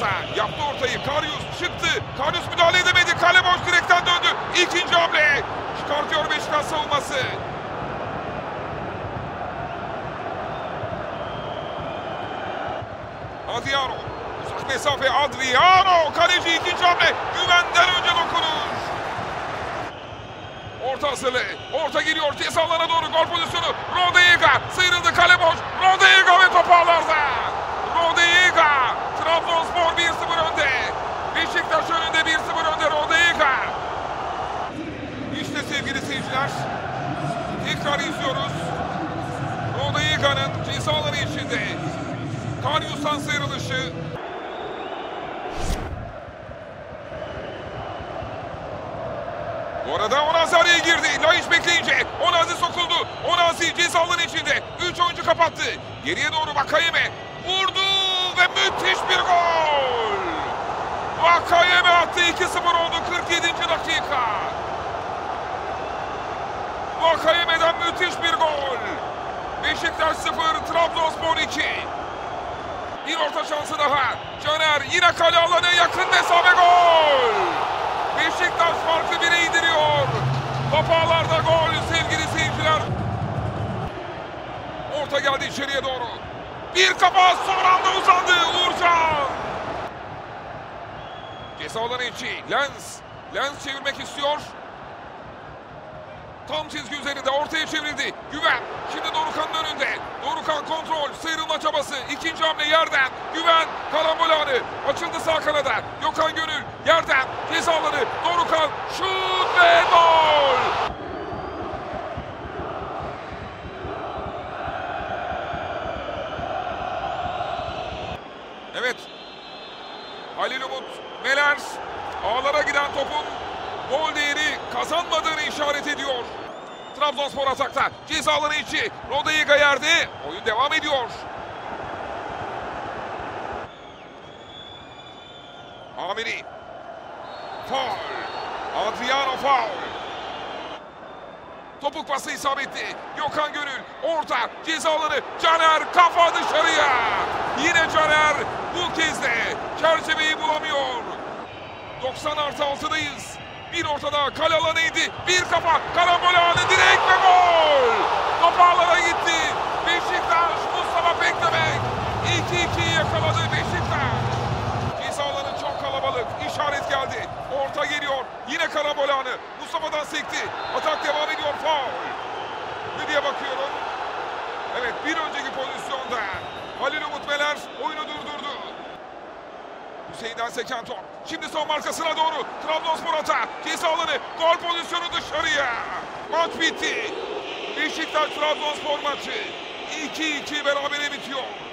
orta. Yaptı ortayı. Karius çıktı. Karius müdahale edemedi. Kale boş, direkten döndü. İkinci hamle. Çıkartıyor Beşiktaş savunması. Adriano. Uzak mesafe Adriano. Kaleci ikinci hamle. Güvenden önce dokunuş. Orta hazırlığı. Orta giriyor. Ceza alanına doğru gol pozisyonu. Rodallega. Sıyrıldı, kale boş. Rodallega ve top ağlarda. Rodallega. Trabzonspor 1-0 önde. Beşiktaş önünde 1-0 önde Rodallega. İşte sevgili seyirciler. Tekrar izliyoruz. Rodalega'nın ceza alanı içinde. Karius'tan sıyrılışı. Bu arada Onazi araya girdi. Laiç bekleyince Onazi sokuldu. Onazi ceza alanı içinde. 3 oyuncu kapattı. Geriye doğru Vakayeme vurdu ve müthiş bir gol. Vakayeme attı. 2-0 oldu 47. dakika. Vakayeme'den müthiş bir gol. Beşiktaş 0, Trabzonspor 2. Bir orta şansı daha. Caner yine kale alanına yakın mesafe, gol. Beşiktaş farkı 1'e indiriyor. Topağlarda gol sevgili seyirciler. Orta geldi içeriye doğru. Bir kafa, son anda uzandı Uğurcan. Ceza alanı içi. Lens çevirmek istiyor. Tam çizgi üzerinde ortaya çevrildi. Güven şimdi Dorukhan'ın önünde. Dorukhan kontrol, sıyrılma çabası. İkinci hamle yerden. Güven karambol anı. Açıldı sağ kanada. Gökhan Gönül yerden. Ceza alanı. Dorukhan şut ve gol. Evet. Halil Umut Meler ağlara giden topun gol değeri kazanmadığını işaret ediyor. Trabzonspor atakta. Ceza alanı içi. Rodallega yerde. Oyun devam ediyor. Amiri. Faul. Adriano faul. Topuk pası isabetli. Gökhan Gönül. Orta. Ceza alanı. Caner kafa dışarıya. Yine Caner bu kez de çerçeveyi bulamıyor. 90+6'dayız. Bir ortada kale alanı indi. Bir kafa. Karambol anı, direkt ve gol. Top ağlara gitti. Beşiktaş Mustafa Pekdemek 2-2'yi yakaladı Beşiktaş. Ceza alanı çok kalabalık. İşaret geldi. Orta geliyor. Yine karambol anı. Mustafa'dan sekti. Atak devam ediyor. Faul. Ne diye bakıyorum. Evet, bir önceki pozisyonda Halil Umut Meler oyunu durdurdu. Hüseyin'den seken top. Şimdi son markasına doğru. Trabzonspor ata. Ceza alanı. Gol pozisyonu dışarıya. Maç bitti. Beşiktaş Trabzonspor maçı 2-2 berabere bitiyor.